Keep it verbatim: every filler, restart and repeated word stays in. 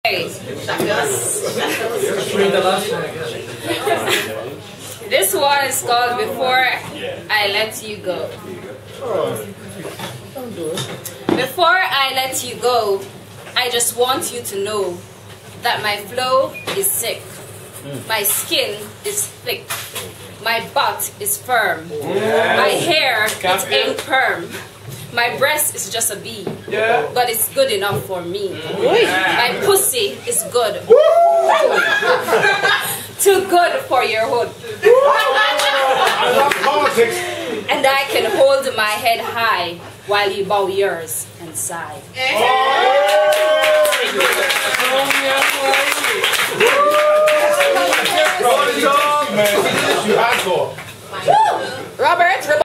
This one is called Before I Let You Go. Before I let you go, I just want you to know that my flow is sick, my skin is thick, my butt is firm, my hair it ain't perm. My breast is just a bee, yeah. But it's good enough for me. My pussy is good. Too good for your hood. I love politics. And I can hold my head high while you bow yours and sigh. Robert.